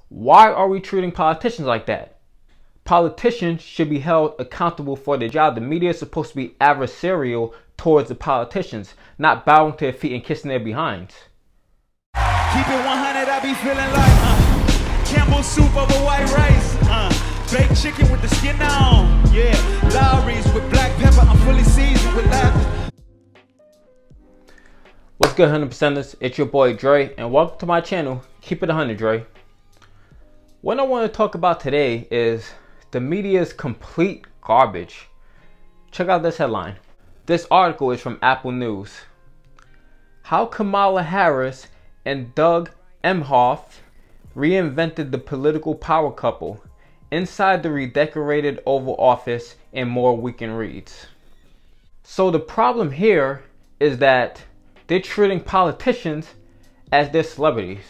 Why are we treating politicians like that? Politicians should be held accountable for their job. The media is supposed to be adversarial towards the politicians, not bowing to their feet and kissing their behinds. Keep it 100, I be feeling like Campbell soup over white rice, baked chicken with the skin on, yeah, Lowry's with black pepper, I'm fully seasoned with laughter. What's good, 100%ers? It's your boy Dre, and welcome to my channel, Keep It 100 Dre. What I want to talk about today is the media's complete garbage. Check out this headline. This article is from Apple News. How Kamala Harris and Doug Emhoff reinvented the political power couple, inside the redecorated Oval Office, and more weekend reads. So the problem here is that they're treating politicians as their celebrities.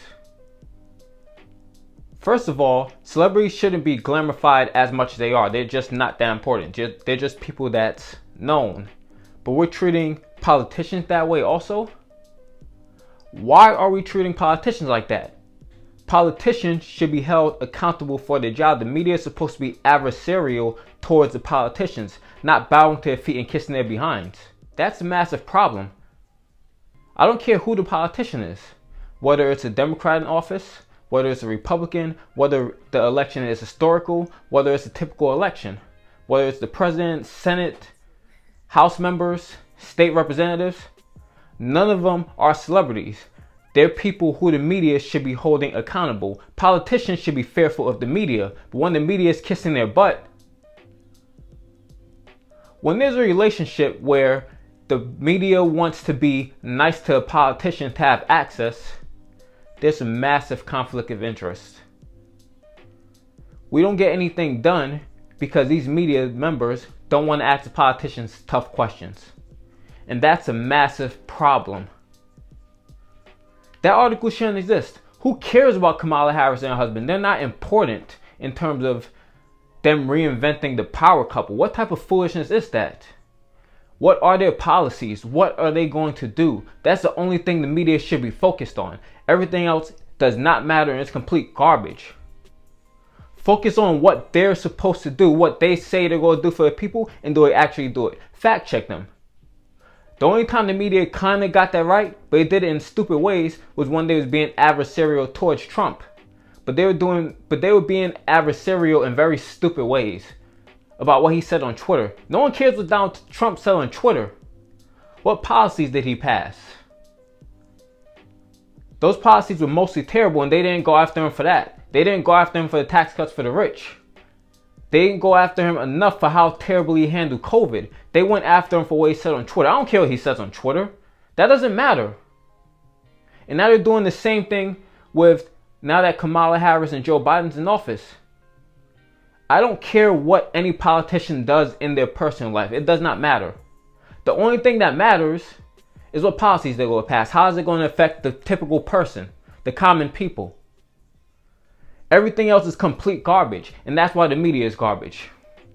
First of all, celebrities shouldn't be glamorified as much as they are. They're just not that important. They're just people that's known. But we're treating politicians that way also? Why are we treating politicians like that? Politicians should be held accountable for their job. The media is supposed to be adversarial towards the politicians, not bowing to their feet and kissing their behinds. That's a massive problem. I don't care who the politician is, whether it's a Democrat in office, whether it's a Republican, whether the election is historical, whether it's a typical election, whether it's the president, Senate, House members, state representatives. None of them are celebrities. They're people who the media should be holding accountable. Politicians should be fearful of the media, but when the media is kissing their butt, when there's a relationship where the media wants to be nice to a politician to have access, there's a massive conflict of interest. We don't get anything done because these media members don't want to ask the politicians tough questions. And that's a massive problem. That article shouldn't exist. Who cares about Kamala Harris and her husband? They're not important in terms of them reinventing the power couple. What type of foolishness is that? What are their policies? What are they going to do? That's the only thing the media should be focused on. Everything else does not matter and it's complete garbage. Focus on what they're supposed to do, what they say they're going to do for the people, and do they actually do it? Fact check them. The only time the media kind of got that right, but they did it in stupid ways, was when they was being adversarial towards Trump. But they were being adversarial in very stupid ways about what he said on Twitter. No one cares what Donald Trump said on Twitter. What policies did he pass? Those policies were mostly terrible, and they didn't go after him for that. They didn't go after him for the tax cuts for the rich. They didn't go after him enough for how terribly he handled COVID. They went after him for what he said on Twitter. I don't care what he says on Twitter. That doesn't matter. And now they're doing the same thing with, now that Kamala Harris and Joe Biden's in office. I don't care what any politician does in their personal life. It does not matter. The only thing that matters is what policies they're going to pass. How is it going to affect the typical person, the common people? Everything else is complete garbage, and that's why the media is garbage.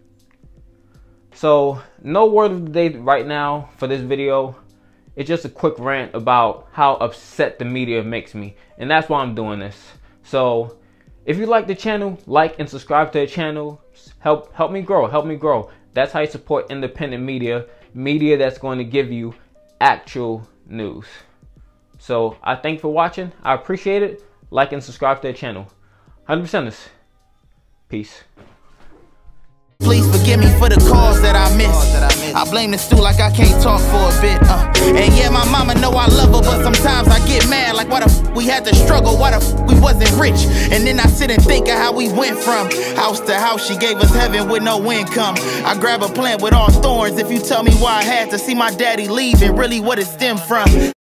So, no word of the day right now for this video. It's just a quick rant about how upset the media makes me, and that's why I'm doing this. So, if you like the channel, like and subscribe to the channel. Help me grow. That's how you support independent media that's going to give you actual news. So I thank you for watching. I appreciate it. Like and subscribe to the channel. 100%ers. Peace. Please forgive me for the calls that I missed. I blame the stew like I can't talk for a bit. And yeah, my mama know I love her, but sometimes I get mad. Like, why the f we had to struggle? Why the f we wasn't rich? And then I sit and think of how we went from house to house. She gave us heaven with no income. I grab a plant with all thorns. If you tell me why I had to see my daddy leave and really what it stemmed from.